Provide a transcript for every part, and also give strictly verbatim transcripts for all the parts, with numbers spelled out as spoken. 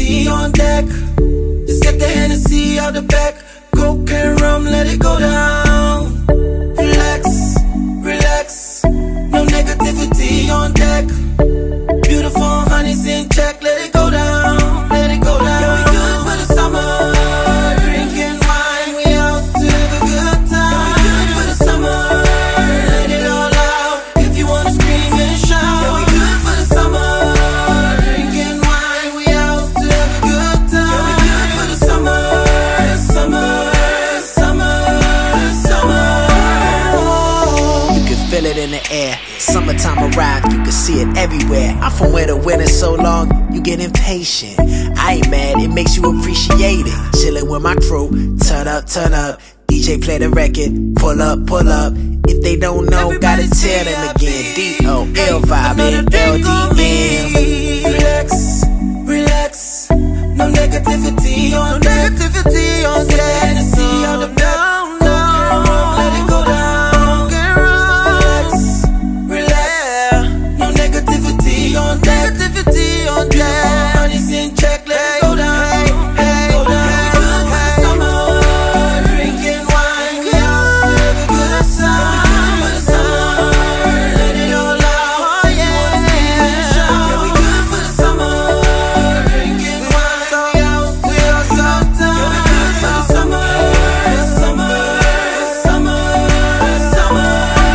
negativity on deck. Just get the Hennessy out the back. Coke and rum, let it go down. Relax, relax. No negativity on deck. Beautiful honey's in check, let it go down. Let it go down. Yeah, we good for the summer. Drinking wine, we out to have a good time. Yeah, we good for the summer. Let it all out. If you wanna scream and shout. Yeah, we good for the summer. Drinking wine, we out to have a good time. Yeah, we good for the summer. Summer, summer, summer. You can feel it in the air. Summertime arrived, you can see it everywhere. I'm from where the winter's so long, you get impatient. I ain't mad, it makes you appreciate it. Chillin' with my crew, turn up, turn up. D J play the record, pull up, pull up. If they don't know, gotta tell them again. D O illvibe, L D M. Relax, relax. No negativity on deck. Negativity on deck. Hennessy on the back. Let it go down. Relax, relax. No negativity on deck. Negativity on deck. Honey's in check. Let it go down. Let it go down. We good for the summer. Drinking wine. We out to have a good time. For the summer. Let it all out. Oh yeah. Yeah, we good for the summer. Drinking wine. We out to have a good time. Yeah, we good for the summer. Summer, summer, summer.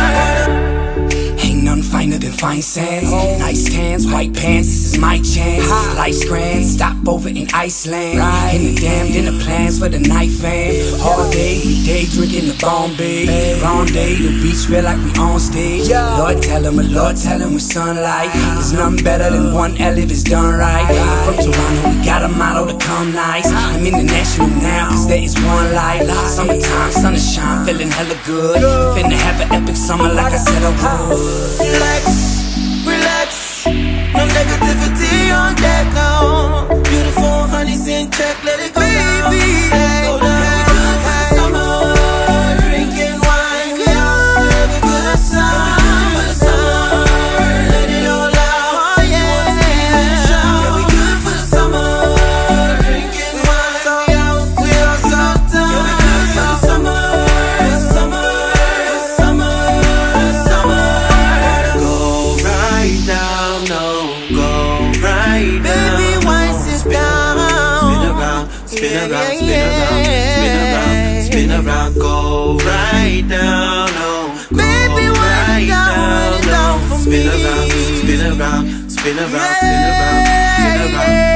Ain't nothing finer than fine sand. Nice hands, white pants, this is my chance. Life's grand, stop over in Iceland. In the damn dinner plans for the night fan. All day, we day drinking the Bombay. Long day, the beach feel like we on stage. Lord tell him, Lord tell him with sunlight. There's nothing better than one L if it's done right. I'm from Toronto, we got a motto to come nice. I'm international now, cause there is one life. Summertime, sun is shine, feeling hella good. Finna have an epic summer like I said I would. Relax, relax. No negativity on deck, no. Beautiful honey's in check, let it go down. Let it go down. We good for the summer. Drinking wine, we out to have a good time. For the summer, let it all out. Oh yeah. Yeah, we good for the summer. Drinking wine, we out to have a good time. Yeah, we good for the summer. Summer, summer, summer. Go right down, no. Go right down. Baby, wine sit down. Spin around, spin around, spin around, spin around, spin around. Go right down, no. Go Baby, right down, down, down for spin me. Around, spin around, spin around, spin around, spin around.